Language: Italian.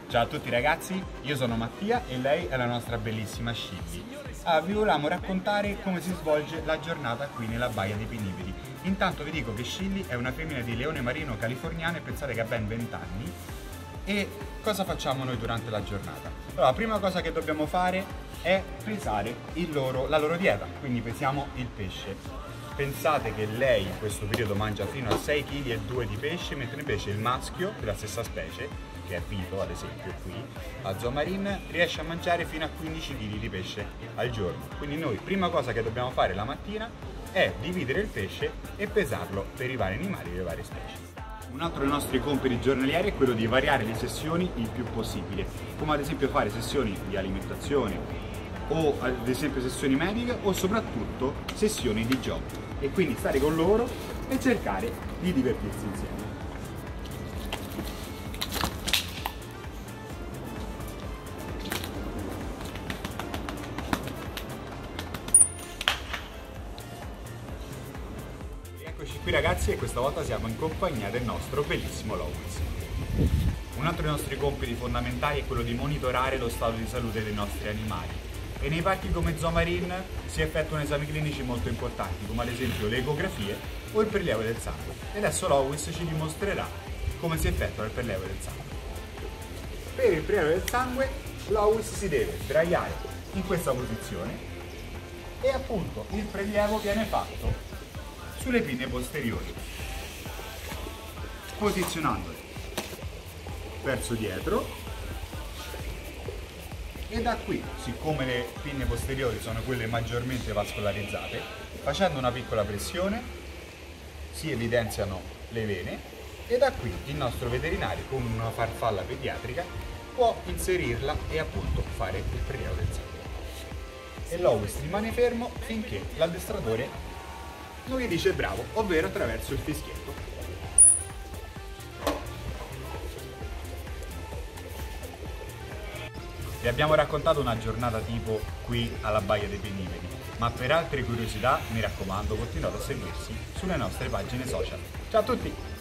Ciao a tutti ragazzi, io sono Mattia e lei è la nostra bellissima Scilli. Vi volevamo raccontare come si svolge la giornata qui nella Baia dei Peniberi. Intanto vi dico che Scilli è una femmina di leone marino californiano e pensate che ha ben 20 anni. E cosa facciamo noi durante la giornata? Allora, la prima cosa che dobbiamo fare è pesare la loro dieta, quindi pesiamo il pesce. Pensate che lei in questo periodo mangia fino a 6,2 kg di pesce, mentre invece il maschio della stessa specie, che è Vito ad esempio qui, a Zoomarine, riesce a mangiare fino a 15 kg di pesce al giorno. Quindi noi, prima cosa che dobbiamo fare la mattina è dividere il pesce e pesarlo per i vari animali e le varie specie. Un altro dei nostri compiti giornalieri è quello di variare le sessioni il più possibile, come ad esempio fare sessioni di alimentazione o ad esempio sessioni mediche o soprattutto sessioni di gioco e quindi stare con loro e cercare di divertirsi insieme. Eccoci qui ragazzi e questa volta siamo in compagnia del nostro bellissimo Lowis. Un altro dei nostri compiti fondamentali è quello di monitorare lo stato di salute dei nostri animali e nei parchi come Zoomarine si effettuano esami clinici molto importanti come ad esempio le ecografie o il prelievo del sangue e adesso Lowis ci dimostrerà come si effettua il prelievo del sangue. Per il prelievo del sangue Lowis si deve sdraiare in questa posizione e appunto il prelievo viene fatto sulle pinne posteriori, posizionandole verso dietro e da qui, siccome le pinne posteriori sono quelle maggiormente vascolarizzate, facendo una piccola pressione si evidenziano le vene e da qui il nostro veterinario con una farfalla pediatrica può inserirla e appunto fare il prelievo del sangue. E Lowis rimane fermo finché l'addestratore non gli dice bravo, ovvero attraverso il fischietto. Vi abbiamo raccontato una giornata tipo qui alla Baia dei Peniberi, ma per altre curiosità mi raccomando continuate a seguirci sulle nostre pagine social. Ciao a tutti!